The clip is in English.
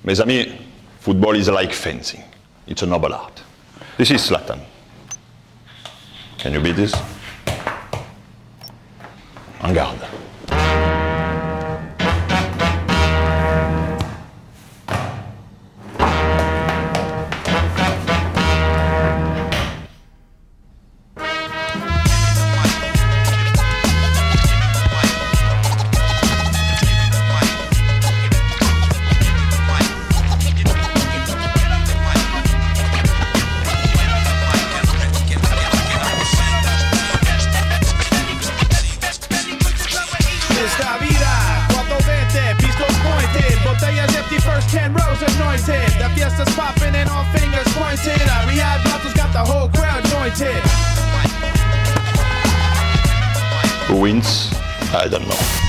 Mes amis, football is like fencing. It's a noble art. This is Zlatan. Can you beat this? En garde. Esta vida, 420, pistols pointed, botellas empty, first 10 rows anointed. The fiesta's popping and all fingers pointed. Our Riyadh bottles got the whole crowd jointed. Who wins? I don't know.